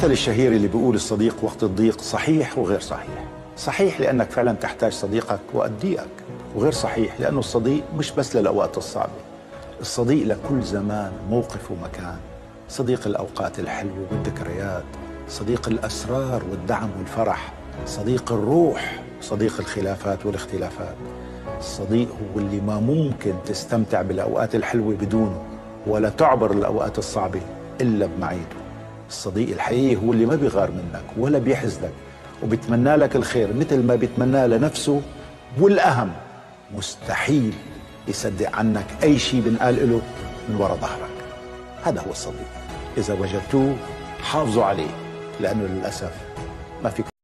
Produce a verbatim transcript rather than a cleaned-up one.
المثل الشهير اللي بيقول الصديق وقت الضيق صحيح وغير صحيح. صحيح لأنك فعلا تحتاج صديقك وقت ضيقك، وغير صحيح لأنه الصديق مش بس للأوقات الصعبة، الصديق لكل زمان موقف ومكان. صديق الأوقات الحلوة والذكريات، صديق الأسرار والدعم والفرح، صديق الروح، صديق الخلافات والاختلافات. الصديق هو اللي ما ممكن تستمتع بالأوقات الحلوة بدونه، ولا تعبر الأوقات الصعبة إلا بمعيته. الصديق الحقيقي هو اللي ما بيغار منك ولا بيحزنك، وبيتمنى لك الخير مثل ما بيتمنى لنفسه، والأهم مستحيل يصدق عنك أي شيء بنقال له من وراء ظهرك. هذا هو الصديق. إذا وجدتوه حافظوا عليه، لأنه للأسف ما فيك